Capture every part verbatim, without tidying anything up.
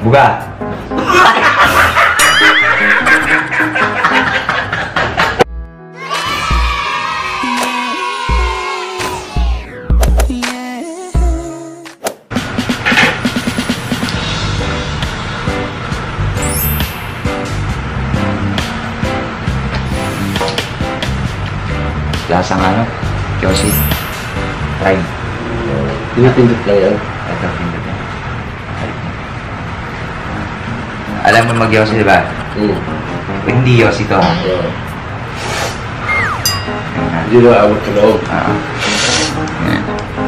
Buga. Lasang ano? Yoshi. Try. Pinipindot lang yan. Ito, pindot yan. Alam mo mag-Yoshi, diba? Hmm. Hindi Yoshi to. Yeah. Hindi na awat sa loob. Oo. Yan.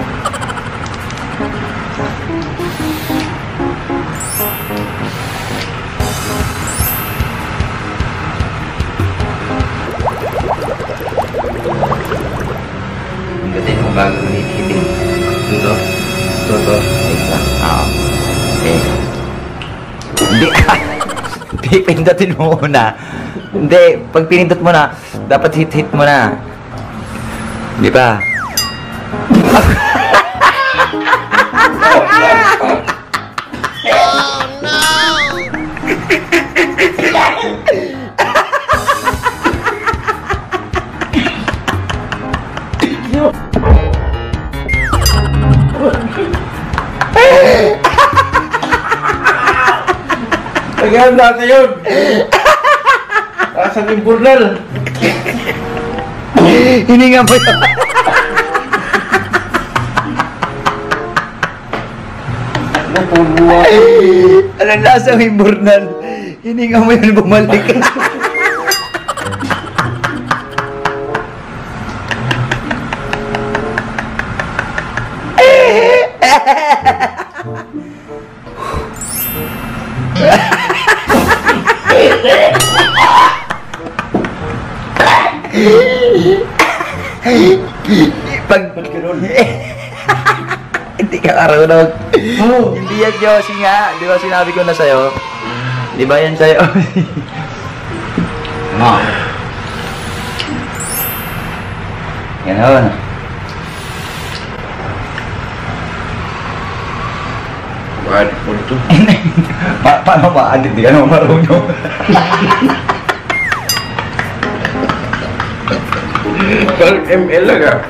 Pindutin mo bago ulit-itin. Ito. Ito, ito. Wait lang. Oo. Okay. Hindi. Pindutin mo muna. Hindi. Pag pinindot mo na, dapat hit-hit mo na. Di ba? Oh no! Tagahan natin yun! Asan yung burnal? Hininga mo yun. Anong lasa may burnal? Hininga mo yun, bumalik. Pag... Hindi ka karunong. Oh. Hindi yan, Yoshi nga. Di ba sinabi ko na sa'yo? Di ba yan sa'yo? Ano? Ganon. Bakit po ito? Pa paano ba? Hindi ka naman marunong. Parang M L lang ah.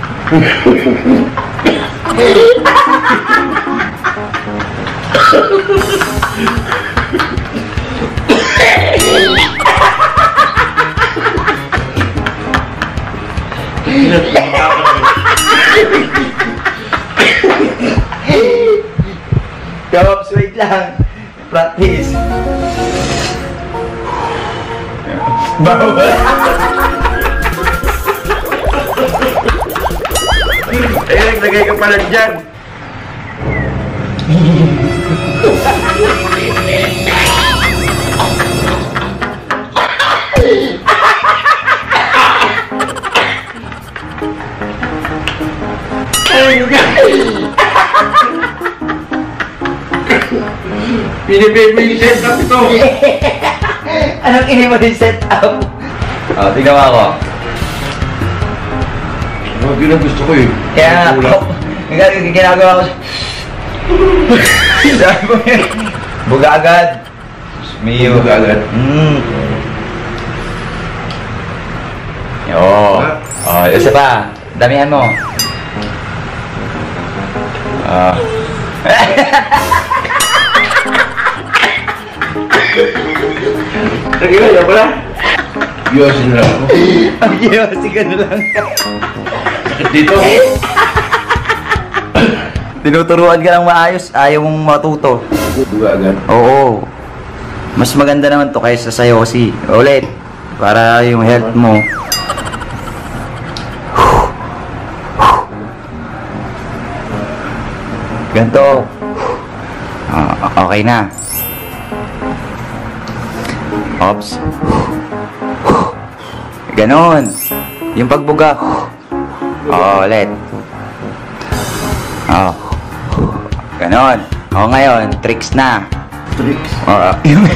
Kawaps, wait lang. Practice. Bawal. Eh, naglagay ka pala dyan. Pinipili yung set up ito. Anong ini mo yung set up? O, tignan mo ako. Oh, yun ang gusto ko eh. Kaya nga, yung ginagawa ko. Sabi ko yun. Buga agad. Miyo. Buga agad. Mm. Oo. Oh, isa pa. Damihan mo. Ah. Sige, yan pala. Yosin lang ako. Ang yosi ka na lang. Sakit dito. Tinuturuan ka ng maayos, ayaw mong matuto. Buga agad. Oo. Mas maganda naman to kaysa sa yosi. Ulit. Para yung health mo. Ganto. Oh, okay na. Ops. Ganon. Yung pagbuga. Oo, ulit. Oo. Ganon. O ngayon, tricks na. Tricks. Oo.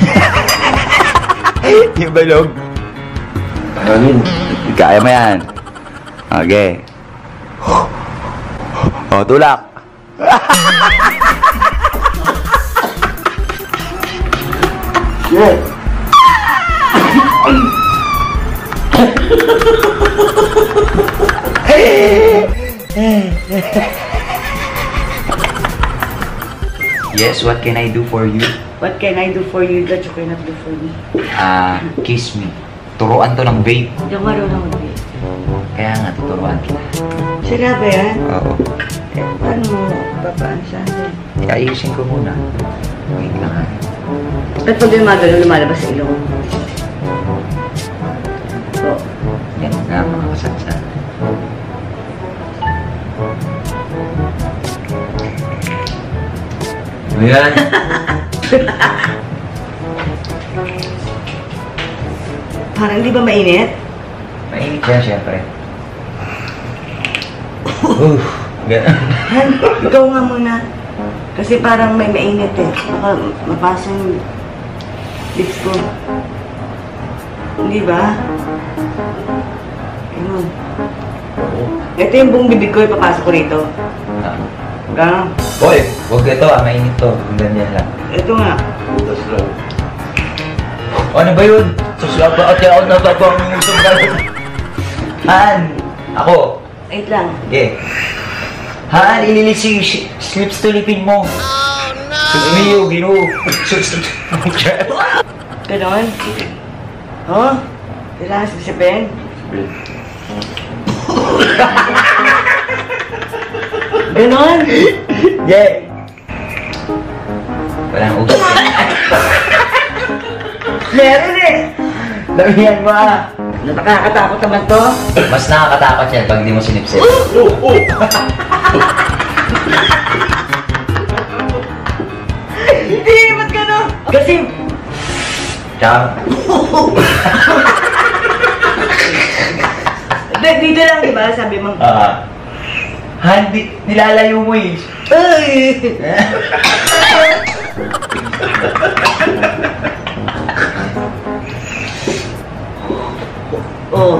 Yung balog. Ganin. Kaya mo yan. Okay. O, tulak. Yeah. Yes, what can I do for you? What can I do for you that you cannot do for me? Ah, kiss me. Turuan to ng babe. Hindi ako marunong mag-date. Kaya nga, tuturuan kita. Sira ba yan? Oo. Eh, paano mo babaan sa akin? Eh, ayusin ko muna. Wait lang ha. Ba't pag yung mga ganun lumalabas sa ilong? So, Yan nga, mga kasatsan. Ayan. parang di ba mainit? Mainit yan, syempre. Uff, gano'n. Han, ikaw nga muna. Kasi parang may mainit eh. Baka mapasa yung lips ko. Hindi ba? Ganun. Ito yung buong bibig ko, ipapasok ko rito. Ah. Ganun. Boy, huwag ito ah, mainit to. Ganyan lang. Ito nga. Butas lang. Ano ba yun? Susulap ba at yaon na ba bang usong gano'n? Han! Ako! Wait lang. Okay. Han, ililis yung sh- slips tulipin mo. Oh no! Sumiyo, gino. Ganon. Oh? Kailangan sisipin? Ben. Ganon. Yeah! Walang ugat yan. Meron eh. Damihan mo ah. Nakakatakot naman to. Mas nakakatakot yan pag di mo sinipsip. Oh, oh! Hindi, ba't gano'n? Kasi, Tsaka, d- dito lang, di ba? Sabi mo, ah, Han, di, nilalayo mo eh. ay! Oh.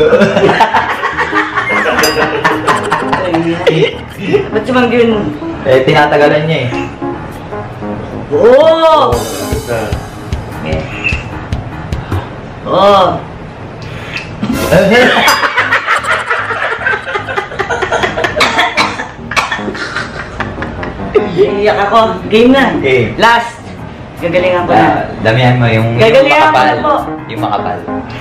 Ay, ba't si Mang Jun? Eh, tinatagalan niya eh. Oh! Eh. Oh! Iiyak ako. Game na. Game. Last. Gagalingan ko na. Ah, damihan mo yung, yung Gagalingan ko makapal. na po. Yung makapal.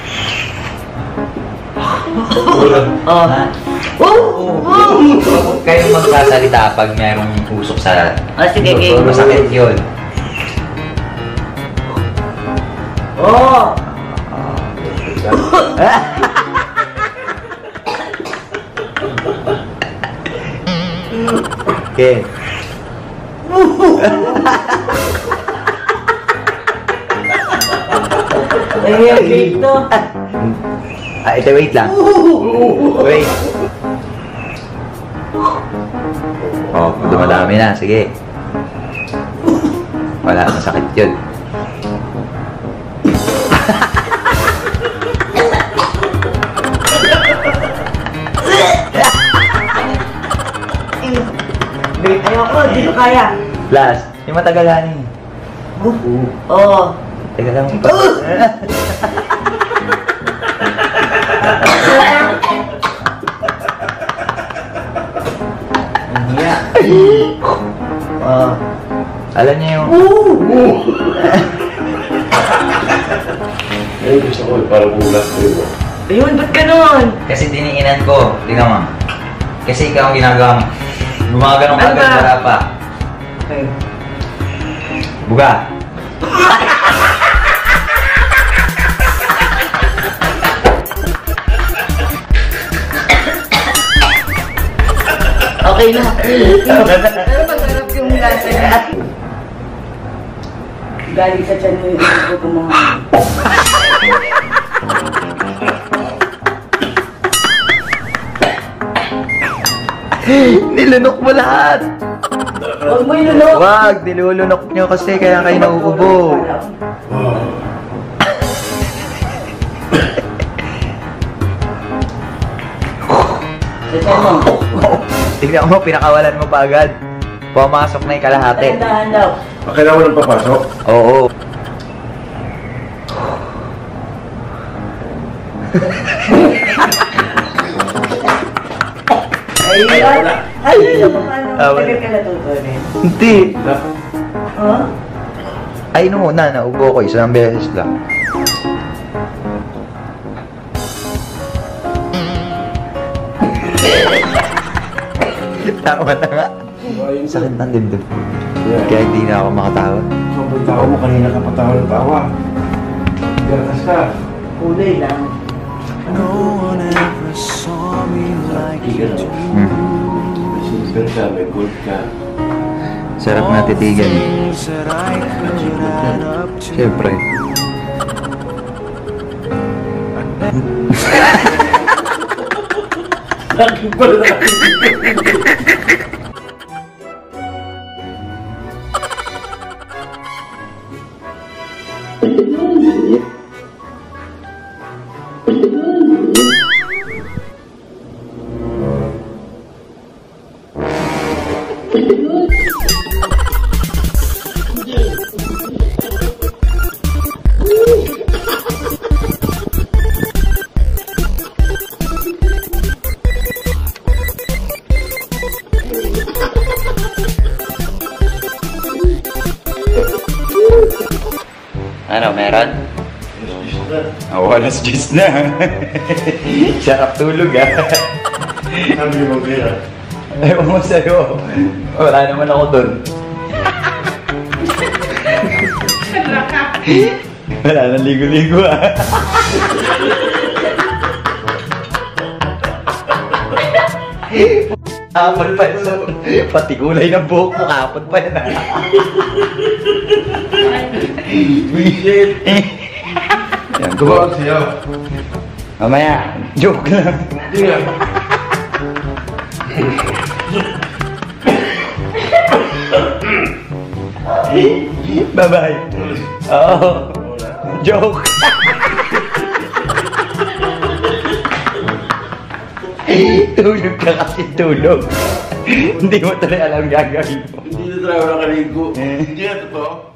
Oh. Ha? Oh! Huwag kayong magsasalita pag merong usok sa... Oh, sige, game. Masakit yun. Oh! Okay. Ay, ang cake to. Ah, ito, wait lang. Wait. Oh, dumadami na. Sige. Wala, masakit yun. Ayoko, di ko kaya. Last, yung matagalan eh. Oh. Teka lang. Pa. Iya. Oh. Alam niyo yung... Eh, gusto ko, parang bulas ko yun. Ayun, ba't ganun? Kasi diniinan ko. Tingnan mo. Kasi ikaw ang ginagawa mo. Gumagano ka Ano agad, ba? wala pa. Okay. Buga. Okay na. Pero masarap yung lasa niya. Galing sa tiyan mo yung ito ko mga... Nilunok mo lahat. Huwag mo ilunok. Wag, nilulunok nyo kasi kaya kayo nauubo. Ito mo. Tignan mo, pinakawalan mo pa agad. Pumasok na yung kalahati. Tandahan daw. Ah, kailangan mo nang papasok? Oo. Ay, wala. Ay, paano? Ah, wala. Tagal ka natutunin. Hindi. Oh? Ay, no, na, naubo ko. Isang beses lang. Tama na nga. Sakit ng dibdib. Kaya hindi na ako makatawa. Sobrang tao mo kanina ka patawa ng tawa. Gatas ka. Kulay lang. Hmm. Silver ka, may gold ka. Sarap na titigan. Siyempre. Akin pala na. Ano, meron? Oh, alas diyes na. Sarap tulog ah. Sabi mo kaya. Ewan mo sa'yo. Wala naman ako dun. Wala nang ligo-ligo ah. Kapal pa yun. Pati kulay ng buhok mo, kapal pa yun ah. Shit. Yan, Gumawag siya. mamaya, joke lang. Hindi nga. Bye-bye. Oo. Joke. Tulog ka kasi tulog. Hindi mo talaga alam gagawin mo. Hindi na talaga nakaligo. Hindi na totoo.